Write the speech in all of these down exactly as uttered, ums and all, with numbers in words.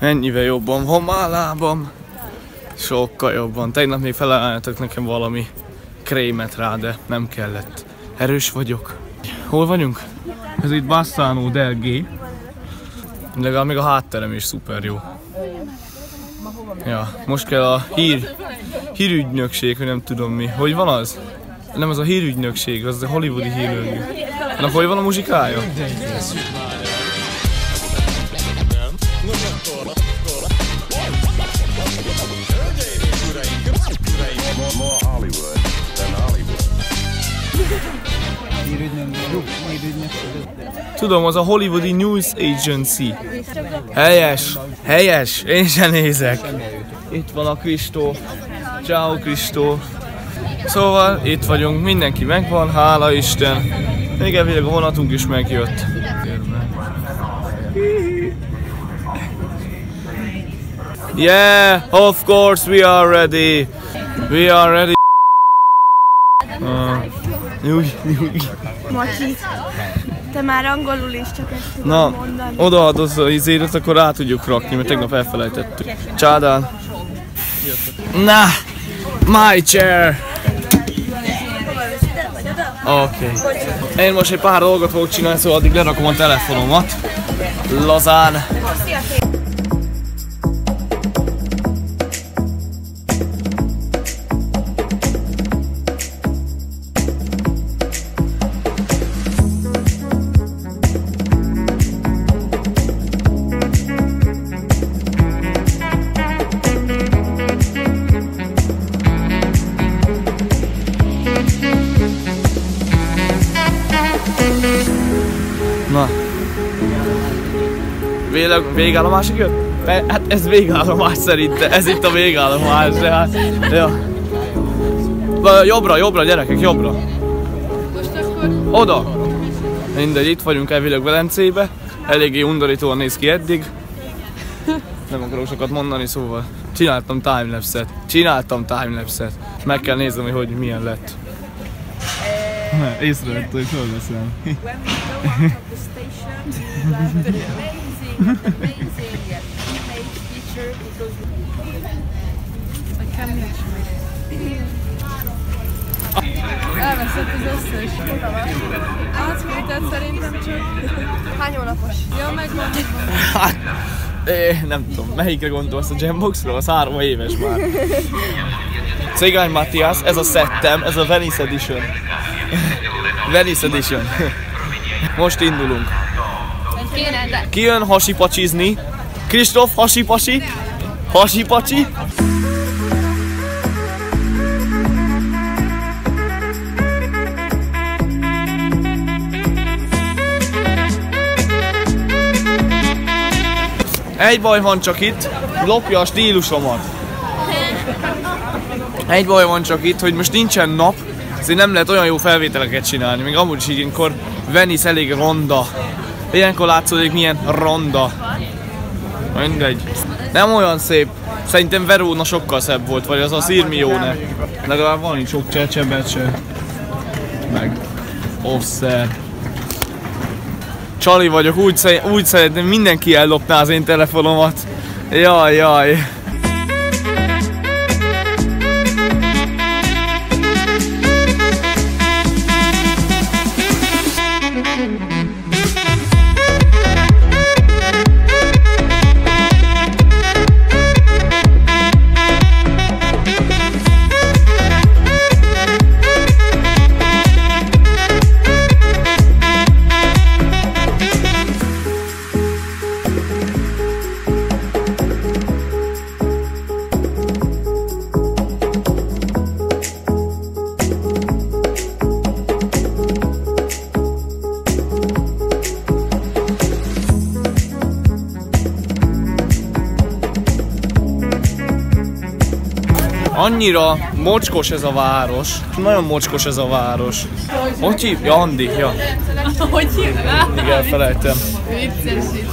Ennyivel jobban van már lábam. Sokkal jobban. Tegnap még felajánlottak nekem valami krémet rá, de nem kellett. Erős vagyok. Hol vagyunk? Ez itt Bassano del G. Legalább még a hátterem is szuper jó. Ja, most kell a hír, hírügynökség, hogy nem tudom mi. Hogy van az? Nem az a hírügynökség, az a hollywoodi hírügynökség. Na, hogy van a muzsikája? Tudom, az a Hollywoodi News Agency. Helyes, helyes, én sem nézek. Itt van a Kristó. Ciao Kristó. Szóval itt vagyunk, mindenki megvan, hála Isten. Még elvileg a vonatunk is megjött. Yeah, of course we are ready. We are ready. Uh, nyugi, nyugi. Macsi, te már angolul is csak ezt tudod Na, mondani. odaadod az izéret, akkor rá tudjuk rakni, mert tegnap elfelejtettük. Csádán. Na, my chair. Oké. Okay. Én most egy pár dolgot fogok csinálni, szóval addig lerakom a telefonomat. Lazán. Na. Véleg, végállomásig jött? Hát ez végállomás szerintem, ez itt a végállomás, de hát... Ja. Jobbra, jobbra gyerekek, jobbra. Most akkor... Oda! Mindegy, itt vagyunk elvileg Velencébe. Eléggé undorítóan néz ki eddig. Nem akarok sokat mondani, szóval csináltam timelapse-et. Csináltam timelapse-et. Meg kell néznem, hogy, hogy milyen lett. Észrevett, hogy fölveszem. Elveszett az összes. Átfűtett szerintem csak. Hány hónapos? Ja, megvan. Hát, é, nem tudom, melyikre gondolsz, a Jamboxról? Az három éves már. Cigány Matthias, ez a settem, ez a Venice Edition. Venice Edition. Most indulunk. Ki jön hasipacsizni? Kristóf, hasipasi? Hasipacsi? Egy baj van csak itt, lopja a stílusomat. Egy baj van csak itt, hogy most nincsen nap, ezért nem lehet olyan jó felvételeket csinálni, még amúgy is ilyenkor Venice elég ronda. Ilyenkor látszódik milyen ronda. Mindegy. Nem olyan szép. Szerintem Verona sokkal szebb volt, vagy az a Sirmione. Legalább van itt sok csecsebecse. Meg offszer. Csali vagyok, úgy, sze úgy szeretném, mindenki ellopná az én telefonomat. Jaj, jaj. Annyira mocskos ez a város. Nagyon mocskos ez a város. Hogy hív? Ja, Andi, ja. Hogy hívnál? Igen, elfelejtem. Vicces is.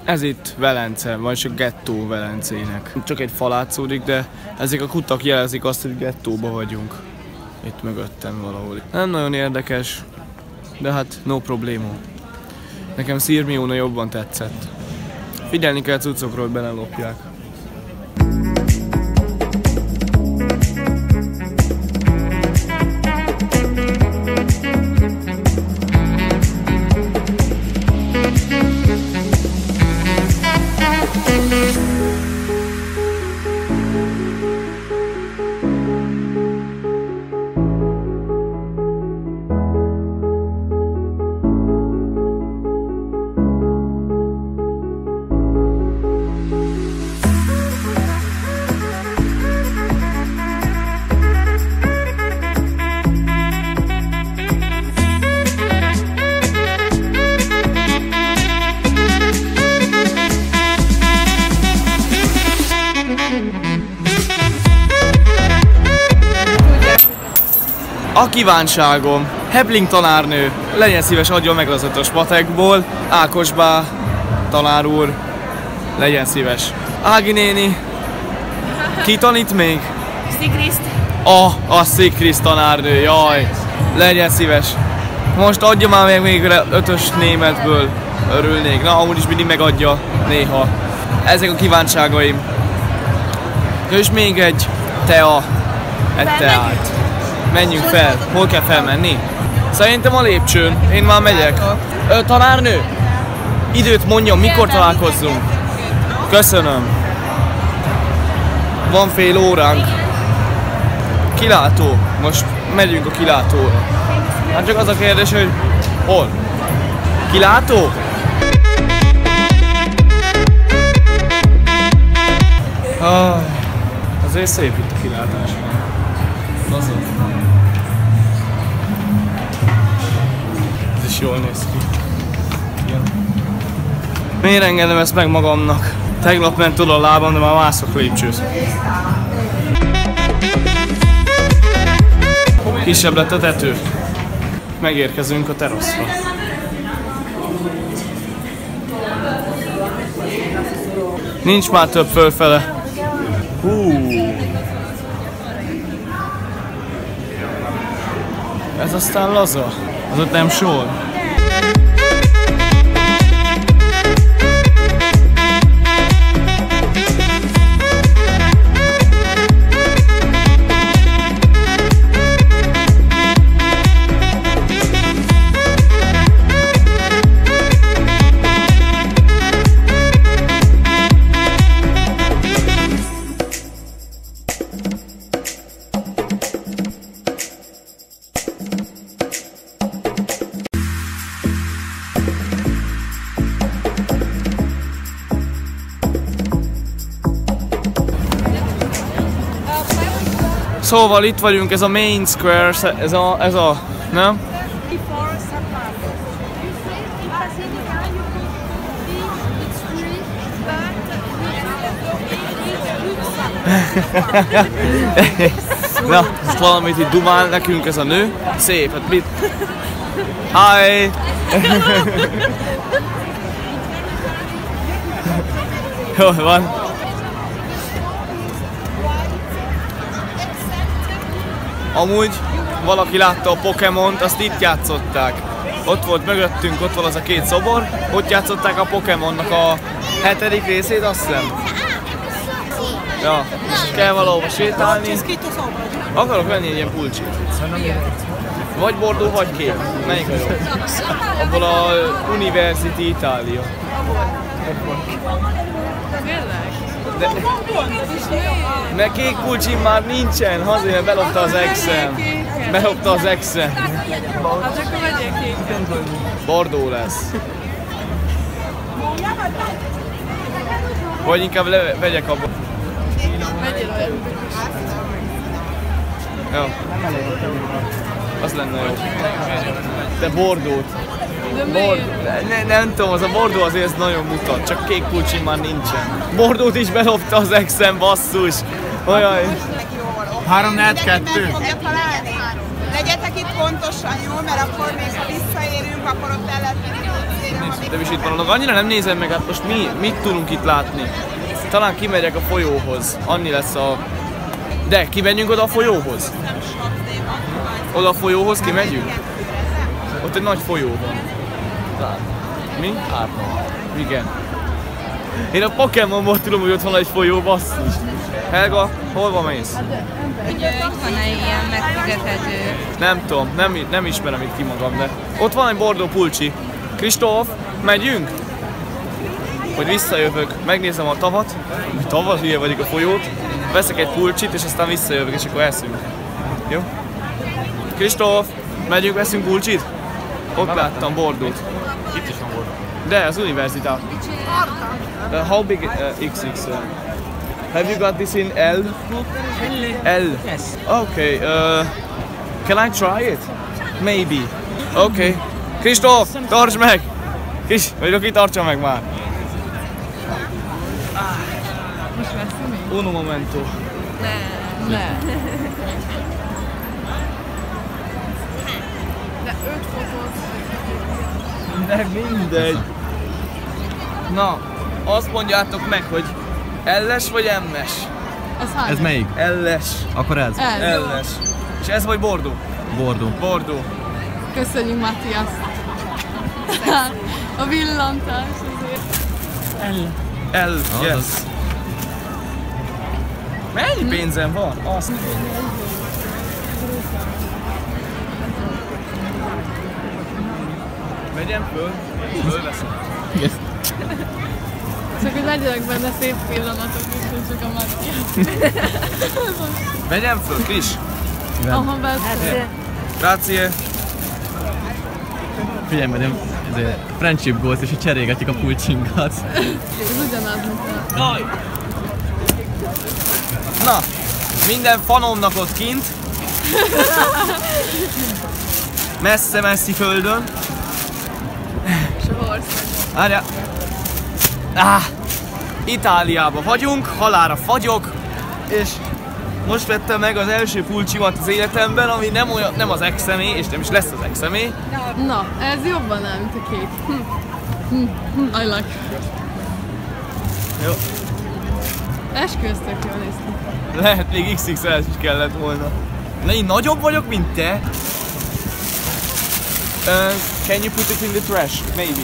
Ez itt Velence, vagyis a gettó Velencének. Csak egy fal látszódik, de ezek a kutak jelzik azt, hogy gettóba vagyunk. Itt mögöttem valahol. Nem nagyon érdekes, de hát no problémo. Nekem Sirmione jobban tetszett. Figyelni kell cuccokról, hogy belelopják. A kívánságom, Hebling tanárnő, legyen szíves, adjon meg az ötös matekból, Ákosbá tanár úr, legyen szíves. Ági néni, ki tanít még? Szigriszt. A, a Szigriszt tanárnő, jaj, legyen szíves. Most adja már meg még ötös németből, örülnék, na amúgy is mindig megadja néha. Ezek a kívánságaim. És még egy tea, egy teát. Menjünk fel. Hol kell felmenni? Szerintem a lépcsőn. Én már megyek. Ö, tanárnő! Időt mondjon, mikor találkozzunk. Köszönöm. Van fél óránk. Kilátó. Most megyünk a kilátóra. Hát csak az a kérdés, hogy hol? Kilátó? Ah, azért szép itt a kilátás. Azon. Ez is jól néz ki. Igen. Miért engedem ezt meg magamnak? Tegnap ment oda a lábam, de már mászok lépcsőzni. Kisebb lett a tető. Megérkezünk a teraszra. Nincs már több fölfele. Hú. Ez aztán laza. Az ott nem sor. Szóval itt vagyunk, ez a Main Square, ez a, ez a, nem? Na, ezt valamit itt dumál nekünk ez a nő. Szép, hát mit? Hi! Jól van. Amúgy valaki látta a Pokémont, azt itt játszották. Ott volt mögöttünk, ott van az a két szobor, ott játszották a Pokémonnak a hetedik részét, azt hiszem. Ja, most kell valahova sétálni. Akarok venni egy ilyen pulcsit. Vagy bordó, vagy kék. Melyik a jó? Abból a University Italia. De, mert kék pulcsim már nincsen, azért belopta az exem. Belopta az exem. Hát akkor vegyél kék. Bordó lesz. Vagy inkább le, vegyek abba. Vegyél olyan. Jó. Az lenne jó. De bordót. Bord... Ne, nem tudom, az a bordó azért nagyon mutat, csak kék pulcsim már nincsen. Bordót is belopta az exem, basszus. Olyan... három négy kettő. Legyetek itt pontosan, jó? Mert akkor még ha visszaérünk, akkor ott el lehet menni. De is itt vannak. Annyira nem nézem meg, hát most mi, mit tudunk itt látni? Talán kimegyek a folyóhoz. Annyi lesz a... De, kimegyünk oda a folyóhoz? Oda a folyóhoz kimegyünk? Ott egy nagy folyó van. Talán. Mi? Árnom. Igen. Én a Pokémonból tudom, hogy ott van egy folyó, basszus. Helga, hol van mész? Hogy itt van egy ilyen megfizethető. Nem tudom, nem, nem ismerem itt ki magam, de ott van egy bordó pulcsi. Kristóf, megyünk? Hogy visszajövök, megnézem a tavat, tavat, hülye vagyok a folyót, veszek egy pulcsit, és aztán visszajövök, és akkor eszünk. Jó? Kristóf, megyünk, veszünk pulcsit? Ott láttam bordót. Itt is van bordó. De, az universitás. Uh, how big uh, X X L? Have you got this in L? L. Yes. Okay. Uh, can I try it? Maybe. Okay. Kristóf, tartsd meg! Kis, vagy aki tartsa meg már. Most veszi még? Uno momento. Ne. Ne. De öt fotót. De mindegy. Na, azt mondjátok meg, hogy L-es vagy M-es? Az hány? Ez melyik? L-es. Akkor ez. Ez. L-es. És ez vagy bordó? Bordó. Bordó. Köszönjük, Matthias. A villantás azért. L. L, yes. Mennyi pénzem van? Azt. Megyem föl? Fölveszem. Yes. Csak hogy legyenek benne szép pillanatok, és hogy csak a Matthias. Megyem föl, Kris? Aha, beszél. Grazie. Figyelj, majd ezért friendship goals, és így cserélgetjük a pulcsinkat. Ez ugyanaz, mint a... Na, minden fanomnak ott kint. Messze-messzi földön. Sország. Várjál. Ah, Itáliában vagyunk, halálra fagyok, és most vettem meg az első pulcsimat az életemben, ami nem, olyan, nem az exemé, és nem is lesz az exemé. Na, ez jobban áll, mint a két. Hm. Hm. Hm. I like. Jó. Esküvöztök jól néz ki. Lehet még iksz iksz el is kellett volna. Na, én nagyobb vagyok, mint te. Uh, can you put it in the trash? Maybe.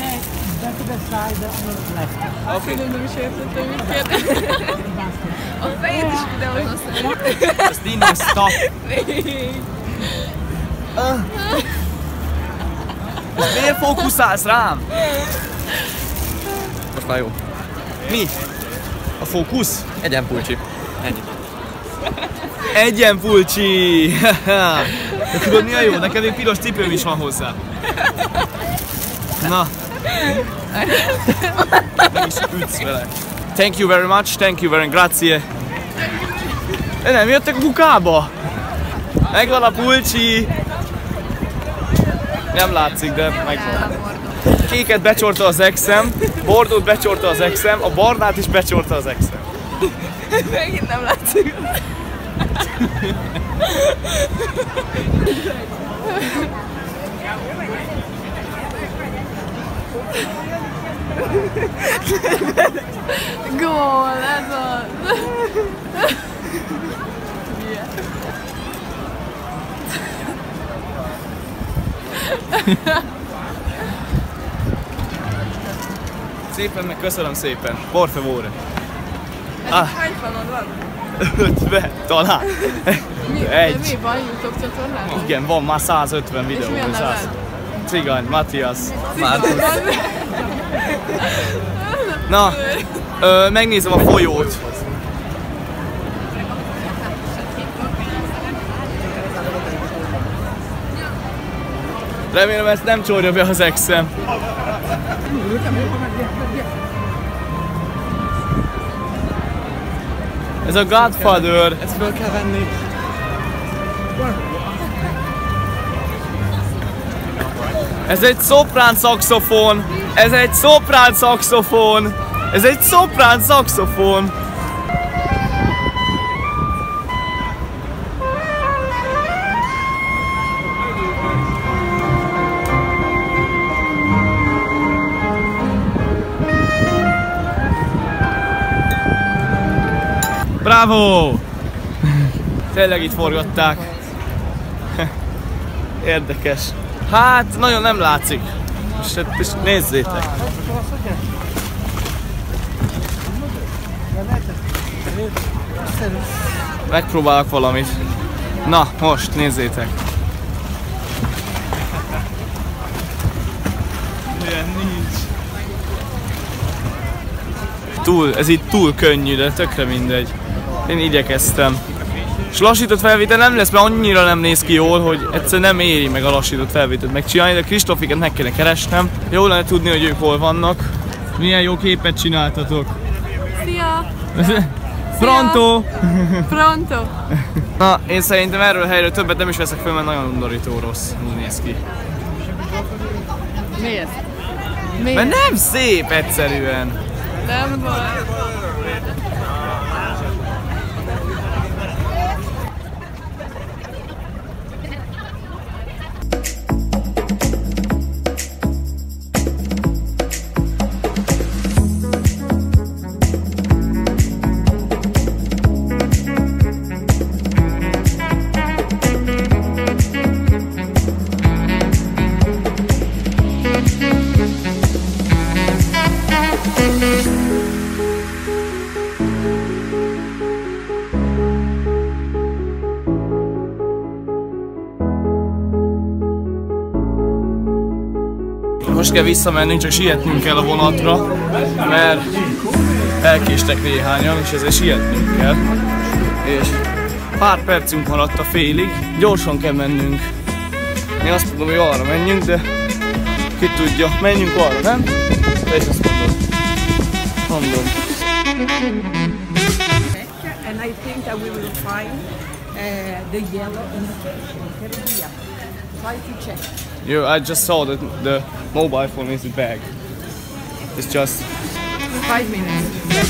Okay. Nem, nem is értettem, mit kérdezik. A fejét is videózom szerintem. Just innen stop. Uh. Most miért fókuszálsz rám? Most már jó. Mi? A fókusz? Egyen pulcsi. Ennyi. Egyen pulcsi! De tudod mi a jó? Nekem még piros cipőm is van hozzá. Na. Nem is ütsz vele. Thank you very much, thank you very grazie. De nem jöttek a kukába? Megvan a pulcsi. Nem látszik, de megvan. Kéket becsorta az exem, bordót becsorta az exem, a barnát is becsorta az exem. Megint nem látszik. Gól, ez az! Szépen meg köszönöm szépen. Por favore. Ah. Hány fanod van? ötven talán. Mi, Egy. mi van YouTube csatornán? Igen, van már százötven videó. És mi a neved? Cigány, Matthias. Na, ö, megnézem a folyót. Remélem ezt nem csórja be az exem. Ez a Godfather. Ezt fel kell venni. Ez egy szoprán szaxofon. Ez egy szoprán szaxofon. Ez egy szoprán szaxofon. Bravo! Tényleg itt forgatták. Érdekes. Hát, nagyon nem látszik. És nézzétek. Megpróbálok valamit. Na, most nézzétek. Ilyen nincs. Túl, ez itt túl könnyű, de tökre mindegy. Én igyekeztem. És lassított felvétel nem lesz, mert annyira nem néz ki jól, hogy egyszerűen nem éri meg a lassított felvételt megcsinálni, de Kristófiket meg kéne keresnem. Jó lenne tudni, hogy ők hol vannak. Milyen jó képet csináltatok. Szia! Pronto! Pronto! Na, én szerintem erről a helyről többet nem is veszek fel, mert nagyon undorító rossz. Úgy néz ki. Miért? Miért? Mert nem szép egyszerűen. Nem baj. Most kell visszamennünk, csak sietnünk kell a vonatra, mert elkéstek néhányan, és ezért sietnünk kell. És pár percünk maradt a félig, gyorsan kell mennünk. Én azt mondom, hogy arra menjünk, de ki tudja, menjünk arra, nem? Te is azt mondod. Mondom. And I think that we will find uh, the yellow indication. Here, try to check. You, I just saw that the mobile phone is the bag. It's just Five minutes.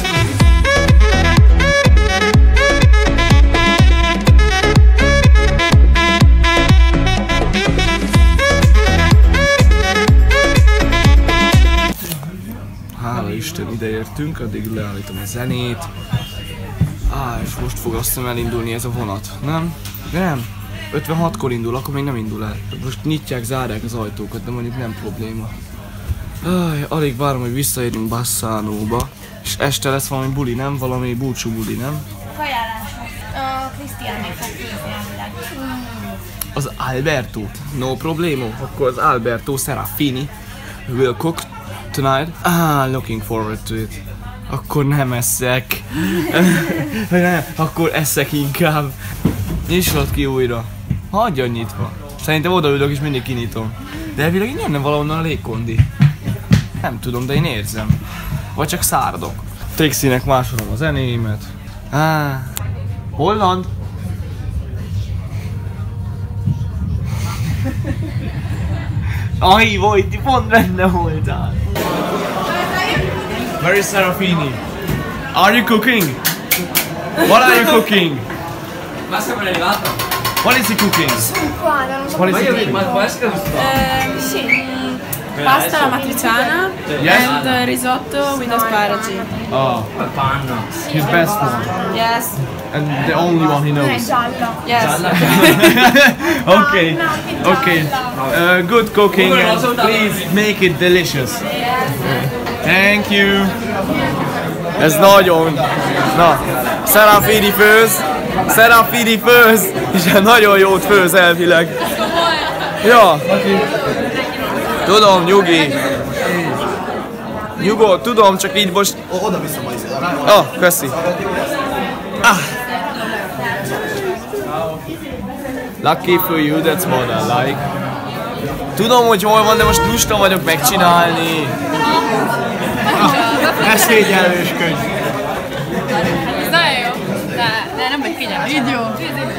Hála Isten, ide értünk, addig leállítom a zenét. Á, és most fog azt hiszem elindulni ez a vonat, nem? Nem. ötvenhatkor indul, akkor még nem indul el. Most nyitják, zárják az ajtókat, de mondjuk nem probléma. Aj, alig várom, hogy visszaérünk Bassánóba. És este lesz valami buli, nem? Valami búcsú buli, nem? Kajálások. A Krisztián még fog főzni elvileg. Az Alberto. No problemo. Akkor az Alberto Serafini will cook tonight. Ah, looking forward to it. Akkor nem eszek. nem, akkor eszek inkább. Nyissad ki újra. Hagyja nyitva. Szerintem odaülök és mindig kinyitom. De elvileg így jönne valahonnan a légkondi. Nem tudom, de én érzem. Vagy csak száradok. Trixie-nek másolom a zenéimet. Ah, Holland. Ai, volt, pont benne voltál. Where is Serafini? Are you cooking? What are you cooking? What is he cooking? Qua, non so. What is he cooking? Um, sì. Pasta alla matriciana Yes? and uh, risotto with asparagi. Oh, his best one. Yes. And the only one he knows. Giallo. Yes. Okay, okay. Uh, good cooking and please make it delicious. Thank you. Ez nagyon. Na, Serafini főz. Serafini főz. És nagyon jót főz elvileg. Ja. Tudom, nyugi. Nyugodt, tudom, csak így most... Oda-vissza majd. Ah, köszi. Ah. Lucky for you, that's what I like. Tudom, hogy hol van, de most lusta vagyok megcsinálni. Ez szégyellős könyv. Ez nagyon jó. De, de nem vagy figyelmes. Így jó.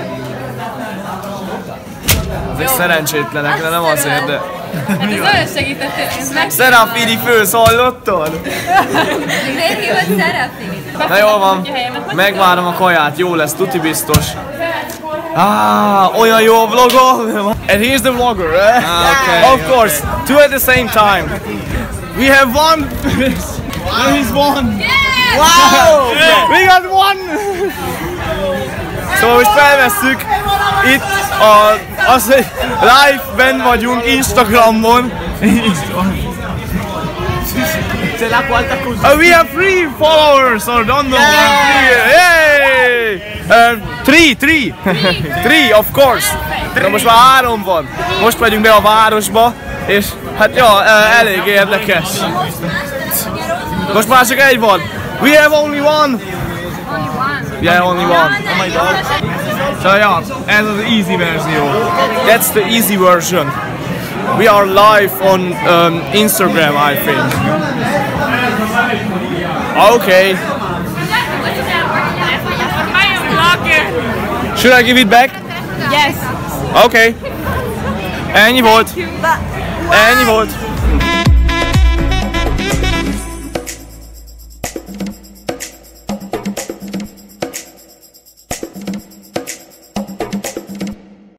Ezek szerencsétlenek, de nem azért, de... Hát ez nagyon segített. Ez meg... Serafini főz, hallottad? Miért hívod Serafini? Na jól van, megvárom a kaját, jó lesz, tuti biztos. Ah, olyan jó a vlogom! And here's the vlogger, eh? Okay, of course, two at the same time. We have one. There is one. Yeah! Wow! We got one! Szóval most felvesszük itt a, az, hogy live-ben vagyunk Instagramon. Uh, we have three followers or don't know. Yay! Uh, three, three, three, of course. Na most már három van. Most megyünk be a városba, és hát ja, uh, elég érdekes. Most már csak egy van. We have only one. Yeah, only one. Oh my god. So ja, ez az easy verzió. That's the easy version. We are live on um, Instagram, I think. Okay. Should I give it back? Yes. Okay. Ennyi volt. Ennyi volt.